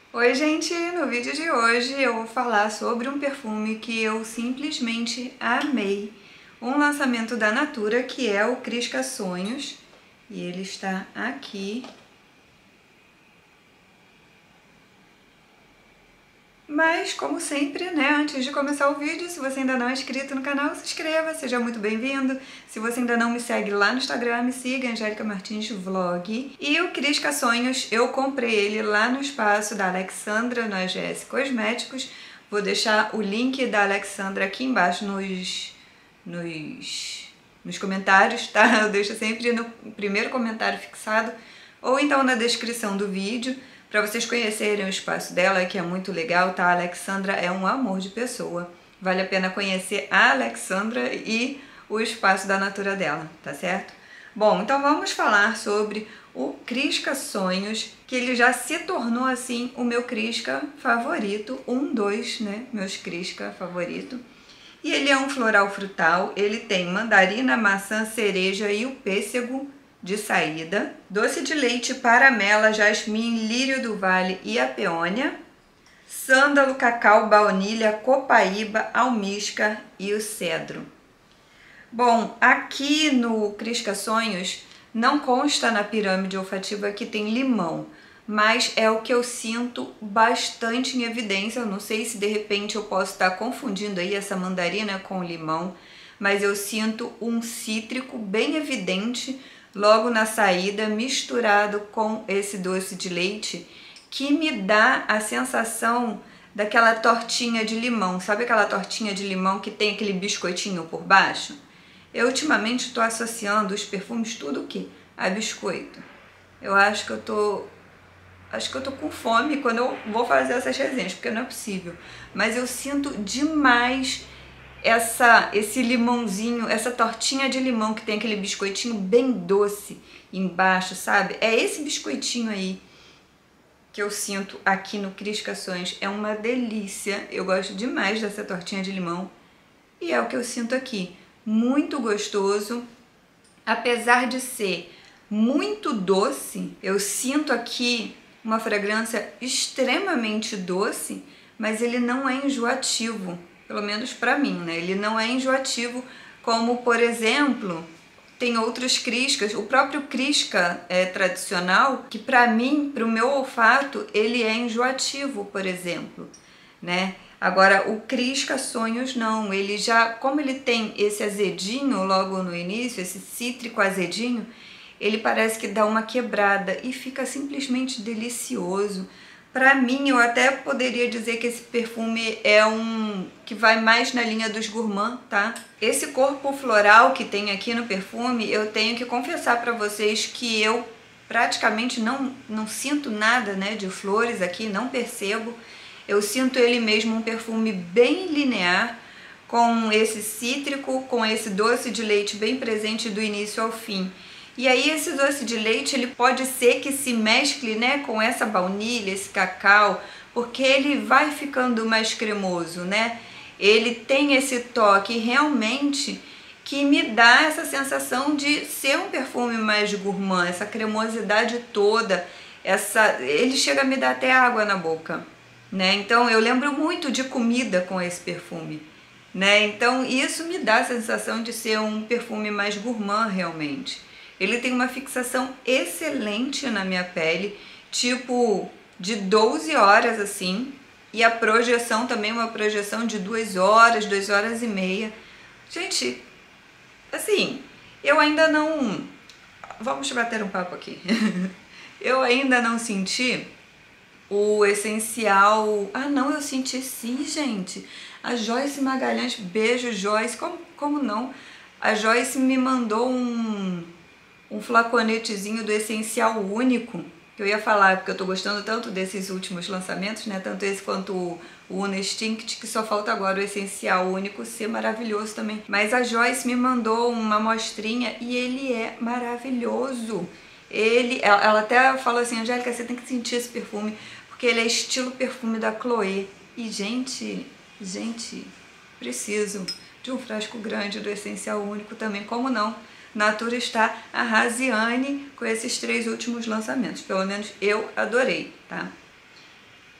Oi gente, no vídeo de hoje eu vou falar sobre um perfume que eu simplesmente amei. Um lançamento da Natura que é o Crisca Sonhos e ele está aqui. Mas, como sempre, né, antes de começar o vídeo, se você ainda não é inscrito no canal, se inscreva, seja muito bem-vindo. Se você ainda não me segue lá no Instagram, me siga, Angélica Martins Vlog. E o Crisca Sonhos, eu comprei ele lá no espaço da Alexandra, no AGS Cosméticos. Vou deixar o link da Alexandra aqui embaixo nos comentários, tá? Eu deixo sempre no primeiro comentário fixado, ou então na descrição do vídeo, para vocês conhecerem o espaço dela, que é muito legal, tá? A Alexandra é um amor de pessoa. Vale a pena conhecer a Alexandra e o espaço da Natura dela, tá certo? Bom, então vamos falar sobre o Crisca Sonhos, que ele já se tornou, assim, o meu Crisca favorito. Dois, né? Meus Crisca favorito. E ele é um floral frutal, ele tem mandarina, maçã, cereja e o pêssego de saída, doce de leite, paramela, jasmim, lírio do vale e a peônia, sândalo, cacau, baunilha, copaíba, almíscar e o cedro. Bom, aqui no Crisca Sonhos não consta na pirâmide olfativa que tem limão, mas é o que eu sinto bastante em evidência. Eu não sei se de repente eu posso estar confundindo aí essa mandarina com limão, mas eu sinto um cítrico bem evidente logo na saída, misturado com esse doce de leite, que me dá a sensação daquela tortinha de limão. Sabe aquela tortinha de limão que tem aquele biscoitinho por baixo? Eu ultimamente estou associando os perfumes tudo o quê? A biscoito. Eu acho que eu tô com fome quando eu vou fazer essas resenhas, porque não é possível. Mas eu sinto demais esse limãozinho, essa tortinha de limão que tem aquele biscoitinho bem doce embaixo, sabe? É esse biscoitinho aí que eu sinto aqui no Crisca Sonhos. É uma delícia. Eu gosto demais dessa tortinha de limão. E é o que eu sinto aqui. Muito gostoso. Apesar de ser muito doce, eu sinto aqui uma fragrância extremamente doce, mas ele não é enjoativo. Pelo menos para mim, né? Ele não é enjoativo como, por exemplo, tem outros Criscas. O próprio Crisca tradicional, que para mim, para o meu olfato, ele é enjoativo, por exemplo, né? Agora, o Crisca Sonhos não. Ele já, como ele tem esse azedinho logo no início, esse cítrico azedinho, ele parece que dá uma quebrada e fica simplesmente delicioso. Para mim, eu até poderia dizer que esse perfume é que vai mais na linha dos gourmand, tá? Esse corpo floral que tem aqui no perfume, eu tenho que confessar para vocês que eu praticamente não sinto nada, né, de flores aqui, não percebo. Eu sinto ele mesmo um perfume bem linear, com esse cítrico, com esse doce de leite bem presente do início ao fim. E aí esse doce de leite, ele pode ser que se mescle, né, com essa baunilha, esse cacau, porque ele vai ficando mais cremoso, né? Ele tem esse toque realmente que me dá essa sensação de ser um perfume mais gourmand, essa cremosidade toda, ele chega a me dar até água na boca, né? Então eu lembro muito de comida com esse perfume, né? Então isso me dá a sensação de ser um perfume mais gourmand realmente. Ele tem uma fixação excelente na minha pele, tipo de 12 horas assim, e a projeção também, uma projeção de 2 horas, 2 horas e meia. Gente, assim, eu ainda não... Vamos bater um papo aqui. Eu ainda não senti o essencial... Ah, não, eu senti sim, gente. A Joyce Magalhães, beijo Joyce, como não? A Joyce me mandou um flaconetezinho do essencial único, que eu ia falar, porque eu tô gostando tanto desses últimos lançamentos, né? Tanto esse quanto o Uno Instinct, que só falta agora o essencial único ser maravilhoso também. Mas a Joyce me mandou uma amostrinha e ele é maravilhoso. Ela até falou assim, Angélica, você tem que sentir esse perfume, porque ele é estilo perfume da Chloé. E, gente, preciso de um frasco grande do essencial único também, como não? Natura está arrasiane com esses 3 últimos lançamentos. Pelo menos eu adorei, tá?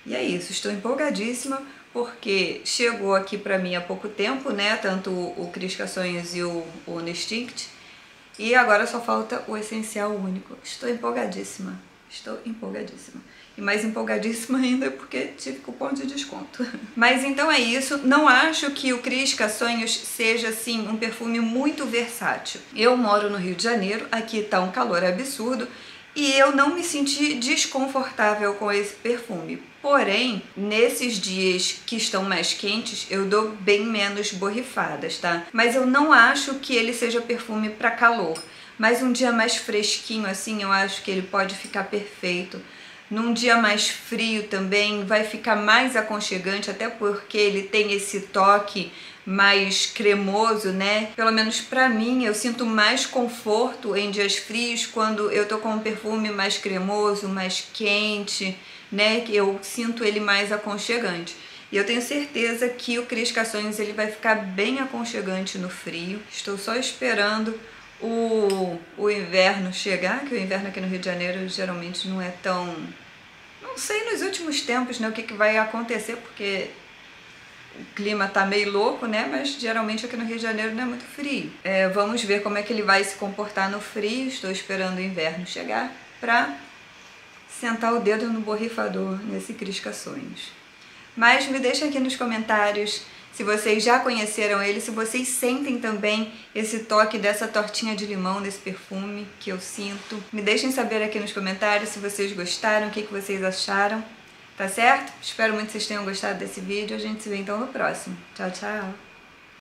E é isso, estou empolgadíssima porque chegou aqui pra mim há pouco tempo, né? Tanto o Crisca Sonhos e o Instinct. E agora só falta o essencial único. Estou empolgadíssima. Estou empolgadíssima. E mais empolgadíssima ainda porque tive cupom de desconto. Mas então é isso. Não acho que o Crisca Sonhos seja, assim, um perfume muito versátil. Eu moro no Rio de Janeiro, aqui tá um calor absurdo, e eu não me senti desconfortável com esse perfume. Porém, nesses dias que estão mais quentes, eu dou bem menos borrifadas, tá? Mas eu não acho que ele seja perfume para calor. Mas um dia mais fresquinho assim, eu acho que ele pode ficar perfeito. Num dia mais frio também vai ficar mais aconchegante, até porque ele tem esse toque mais cremoso, né? Pelo menos pra mim, eu sinto mais conforto em dias frios quando eu tô com um perfume mais cremoso, mais quente, né? Eu sinto ele mais aconchegante. E eu tenho certeza que o Crisca Sonhos ele vai ficar bem aconchegante no frio. Estou só esperando o inverno chegar, que o inverno aqui no Rio de Janeiro geralmente não é tão... Não sei nos últimos tempos, né, o que vai acontecer, porque o clima tá meio louco, né, mas geralmente aqui no Rio de Janeiro não é muito frio. Vamos ver como é que ele vai se comportar no frio. Estou esperando o inverno chegar pra sentar o dedo no borrifador nesse Crisca Sonhos. Mas me deixa aqui nos comentários se vocês já conheceram ele, se vocês sentem também esse toque dessa tortinha de limão nesse perfume que eu sinto. Me deixem saber aqui nos comentários se vocês gostaram, o que vocês acharam, tá certo? Espero muito que vocês tenham gostado desse vídeo. A gente se vê então no próximo. Tchau, tchau!